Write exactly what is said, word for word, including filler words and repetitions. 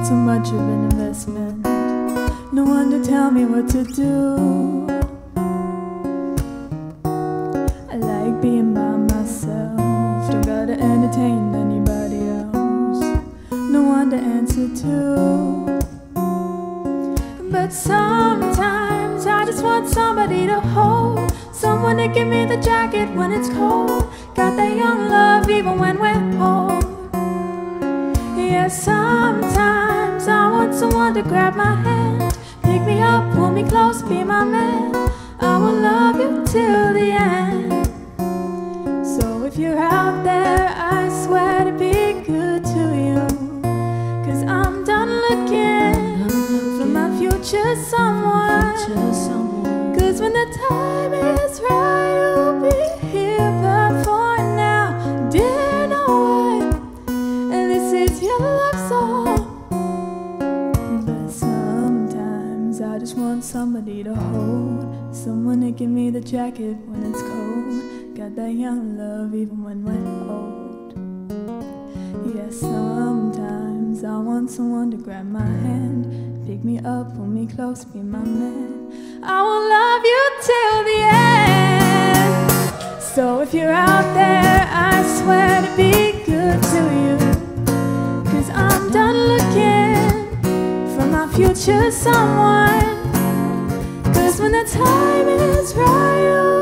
too much of an investment. No one to tell me what to do. I like being by myself, don't gotta entertain anybody else. No one to answer to. But sometimes I just want somebody to hold, someone to give me the jacket when it's cold. Got that young love even when we're old. Yeah, sometimes I want someone to grab my hand, pick me up, pull me close, be my man. I will love you till the end. So if you're out there, I swear to be good to you, 'cause I'm done looking for my future someone. 'Cause when the time is right, you'll be here. But for now, dear, know what? And this is your love song. But sometimes I just want somebody to hold, someone to give me the jacket when it's cold. Got that young love even when we're old. Yeah, sometimes I want someone to grab my hand, pick me up, pull me close, be my man. I will love you till the end. So if you're out there, I swear to be good to you, 'cause I'm done looking for my future someone. 'Cause when the time is right,